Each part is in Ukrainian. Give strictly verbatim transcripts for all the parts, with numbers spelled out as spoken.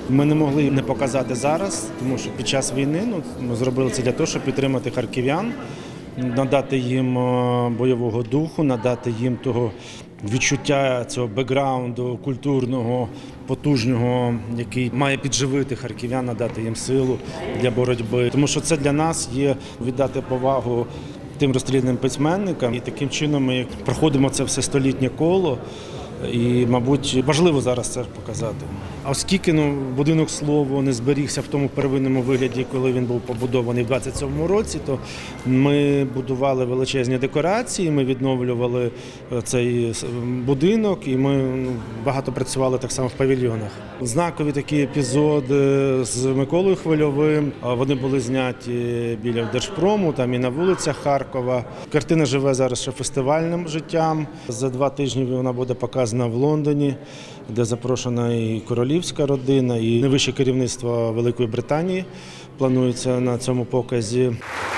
Ми не могли не показати зараз, тому що під час війни ну, ми зробили це для того, щоб підтримати харків'ян, надати їм бойового духу, надати їм того відчуття цього бекграунду культурного, потужного, який має підживити харків'ян, надати їм силу для боротьби. Тому що це для нас є віддати повагу тим розстріляним письменникам. І таким чином ми проходимо це все столітнє коло. І, мабуть, важливо зараз це показати. А оскільки ну, будинок «Слово» не зберігся в тому первинному вигляді, коли він був побудований в двадцять сьомому році, то ми будували величезні декорації, ми відновлювали цей будинок і ми ну, багато працювали так само в павільйонах. Знакові такі епізоди з Миколою Хвильовим, вони були зняті біля Держпрому, там і на вулицях Харкова. Картина живе зараз ще фестивальним життям. За два тижні вона буде показана в Лондоні, де запрошена і королівська родина, і найвище керівництво Великої Британії планується на цьому показі.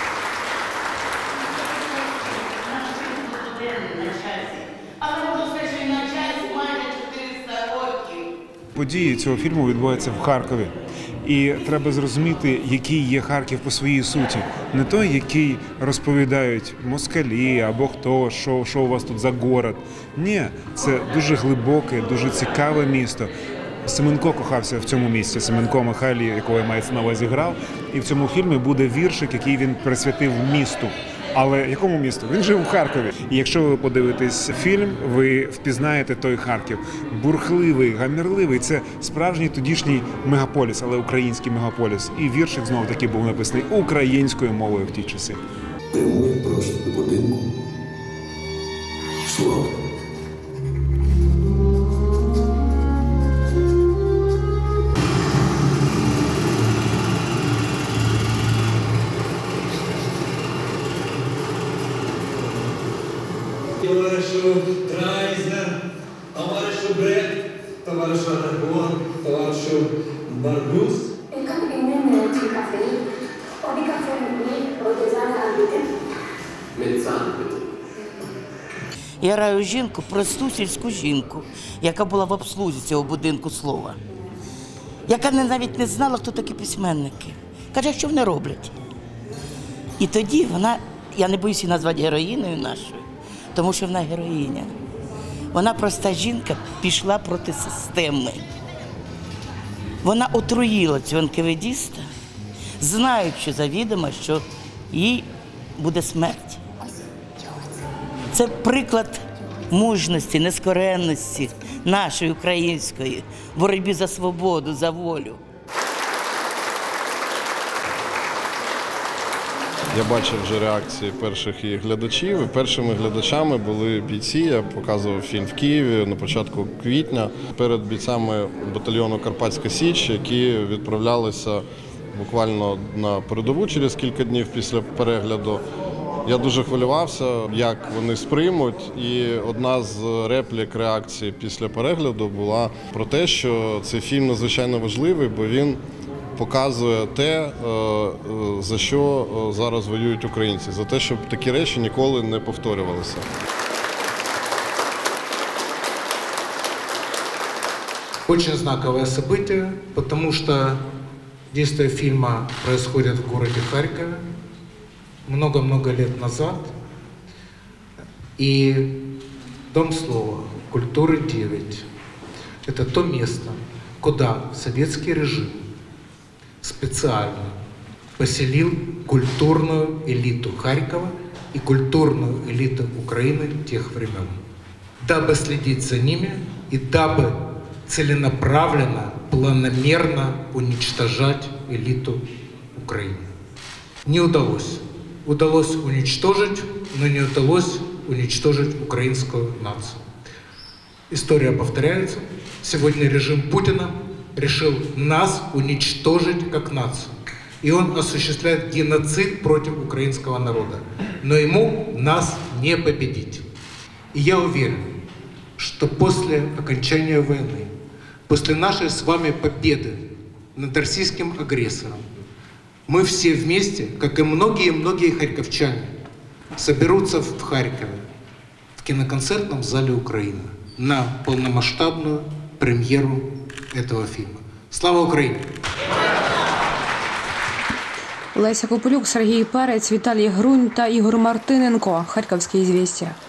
Події цього фільму відбуваються в Харкові. І треба зрозуміти, який є Харків по своїй суті. Не той, який розповідають москалі або хто, що, що у вас тут за город. Ні, це дуже глибоке, дуже цікаве місто. Семенко кохався в цьому місці, Семенко Михайлі, якого я мається на увазі грав. І в цьому фільмі буде віршик, який він присвятив місту. Але якому місту? Він жив у Харкові. І якщо ви подивитесь фільм, ви впізнаєте той Харків. Бурхливий, гамірливий. Це справжній тодішній мегаполіс, але український мегаполіс. І віршик знову таки був написаний українською мовою в ті часи. Прямує просто до будинку «Слово». Товаришу Драйзер, товаришу Бред, товаришу Арагон, товаришу Барбус. Я граю жінку, просту сільську жінку, яка була в обслузі цього будинку «Слова», яка навіть не знала, хто такі письменники. Каже, що вони роблять. І тоді вона, я не боюся її назвати героїною нашою, тому що вона героїня. Вона проста жінка пішла проти системи. Вона отруїла цього НКВДіста, знаючи завідомо, що їй буде смерть. Це приклад мужності, нескоренності нашої української в боротьбі за свободу, за волю. Я бачив вже реакції перших її глядачів. І першими глядачами були бійці. Я показував фільм в Києві на початку квітня перед бійцями батальйону «Карпатська Січ», які відправлялися буквально на передову через кілька днів після перегляду. Я дуже хвилювався, як вони сприймуть, і одна з реплік реакції після перегляду була про те, що цей фільм надзвичайно важливий, бо він показує те, за що зараз воюють українці, за те, щоб такі речі ніколи не повторювалися. Очень знаковое событие, потому что действие фильма происходит в городе Харькове много-много лет назад. И Дом слова культуры девять – это то место, куда советский режим специально поселил культурную элиту Харькова и культурную элиту Украины тех времен, дабы следить за ними и дабы целенаправленно, планомерно уничтожать элиту Украины. Не удалось. Удалось уничтожить, но не удалось уничтожить украинскую нацию. История повторяется. Сегодня режим Путина решил нас уничтожить как нацию. И он осуществляет геноцид против украинского народа. Но ему нас не победить. И я уверен, что после окончания войны, после нашей с вами победы над российским агрессором, мы все вместе, как и многие-многие харьковчане, соберутся в Харькове, в киноконцертном зале Украины, на полномасштабную премьеру этого фильма. Слава Україні! Леся Копилюк, Сергій Перець, Віталій Грунь та Ігор Мартиненко. Харківські «Ізвістія».